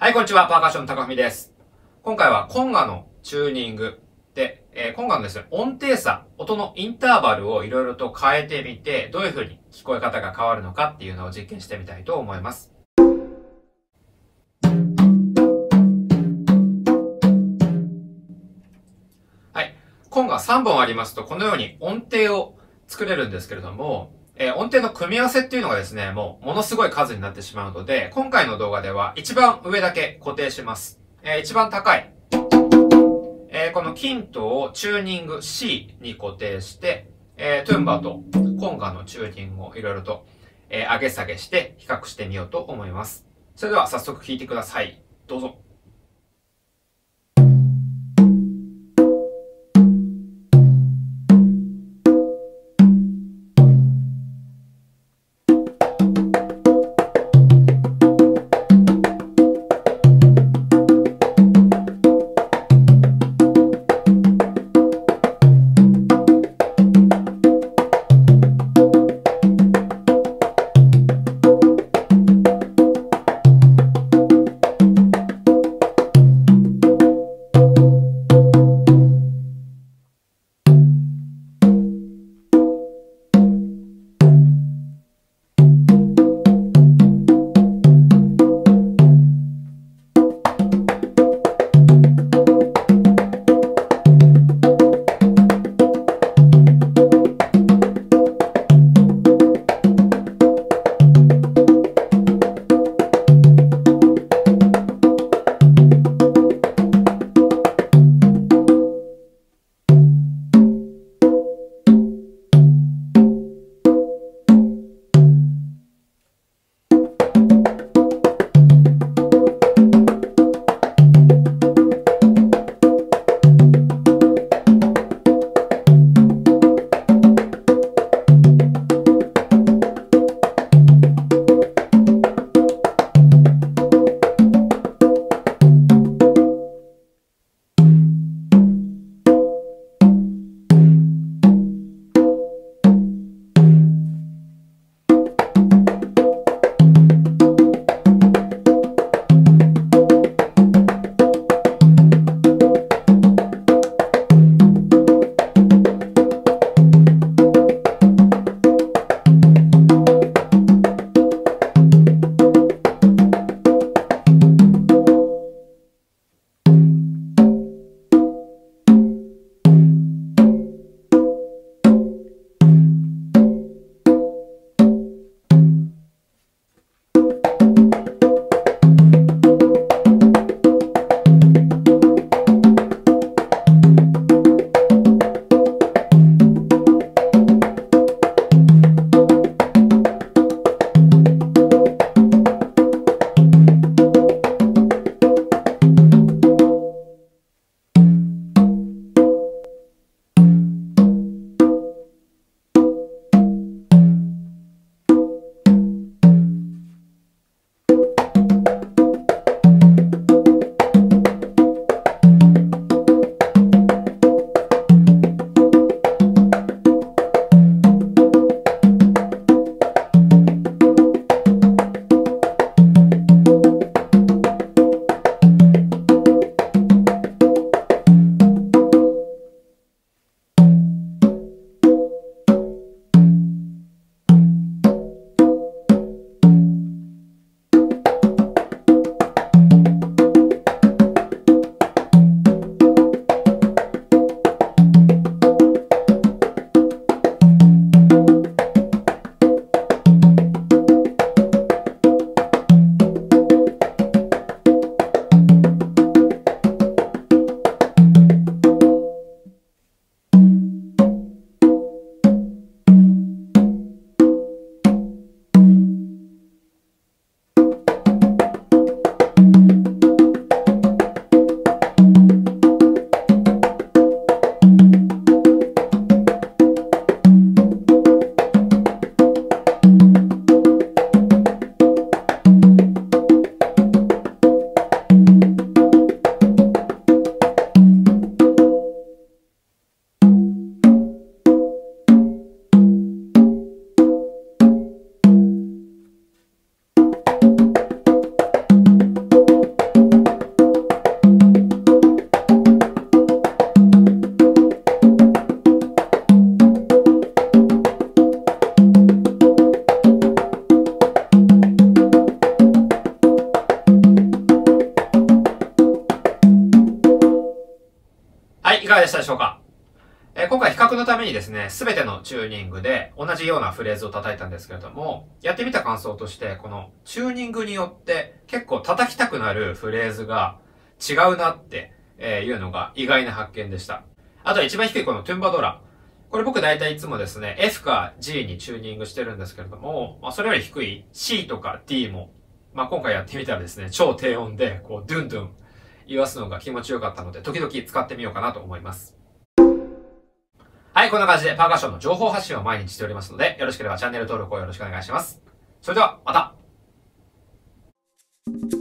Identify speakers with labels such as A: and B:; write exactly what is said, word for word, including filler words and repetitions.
A: はい、こんにちは。パーカッション高文です。今回はコンガのチューニングで、えー、コンガのですね、音程差、音のインターバルをいろいろと変えてみて、どういう風に聞こえ方が変わるのかっていうのを実験してみたいと思います。はい。コンガさんぼんありますと、このように音程を作れるんですけれども、えー、音程の組み合わせっていうのがですね、もうものすごい数になってしまうので、今回の動画では一番上だけ固定します。えー、一番高い。えー、このキントをチューニング C に固定して、えー、トゥンバとコンガのチューニングをいろいろと、えー、上げ下げして比較してみようと思います。それでは早速弾いてください。どうぞ。 い、いかがでしたでしょうか？えー、今回比較のためにですね、すべてのチューニングで同じようなフレーズを叩いたんですけれども、やってみた感想として、このチューニングによって結構叩きたくなるフレーズが違うなっていうのが意外な発見でした。あとは一番低いこのトゥンバドラ。これ僕大体いつもですね、F か G にチューニングしてるんですけれども、まあ、それより低い C とか D も、まあ、今回やってみたらですね、超低音でこうドゥンドゥン言わすのが気持ちよかったので、時々使ってみようかなと思います。はい、こんな感じでパーカッションの情報発信を毎日しておりますので、よろしければチャンネル登録をよろしくお願いします。それでは、また